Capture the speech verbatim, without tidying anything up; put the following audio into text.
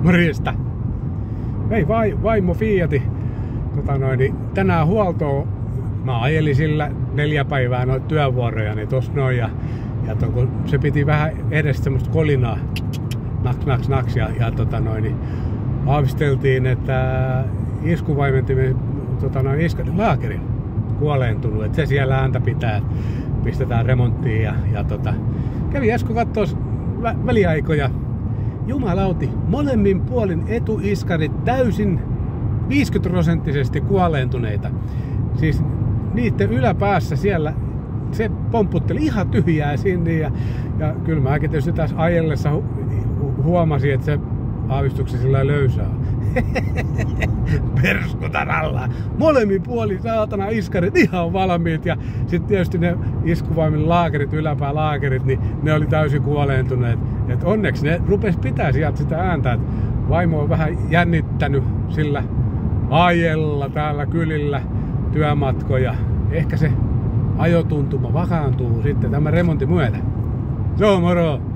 Morjesta. Vei vai, vaimo Fiati tota noin, niin tänään huoltoon. Mä ajelin sillä neljä päivää noita työvuoroja niin tossa noin ja, ja to, kun se piti vähän edes semmoista kolinaa naks naks naks ja, ja tota noin, niin aavisteltiin, että iskuvaimentimen tota noin, iskarin laakeri kuoleentunut, että se siellä ääntä pitää, pistetään remonttiin ja, ja tota, kävi äsken kattoo vä väliaikoja. Jumalauti, molemmin puolin etuiskarit täysin viisikymmentä prosenttisesti kuoleentuneita. Siis niiden yläpäässä siellä se pompputteli ihan tyhjää sinne ja, ja kyllä mäkin tietysti tässä ajellessa hu huomasin, että se aavistuksen sillä löysää. Perskutan alla. Molemmin puolin saatana iskarit ihan valmiit ja sitten tietysti ne iskuvaimin laakerit, yläpää laakerit, niin ne oli täysin kuoleentuneet. Et onneksi ne rupes pitää sieltä sitä ääntä, että vaimo on vähän jännittänyt sillä ajella täällä kylillä työmatkoja. Ehkä se ajotuntuma vakaantuu sitten tämän remontin myötä. Joo, moro!